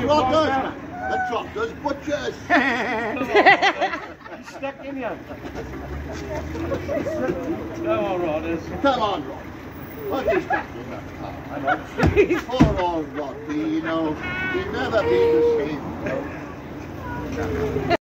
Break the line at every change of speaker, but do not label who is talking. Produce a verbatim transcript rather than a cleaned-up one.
trotters. The trotters butchers.
He's stuck in you. Come on, Rodders.
Come on, Rod. What is that in the car? Poor old Roddy, you know, he'll never be the same.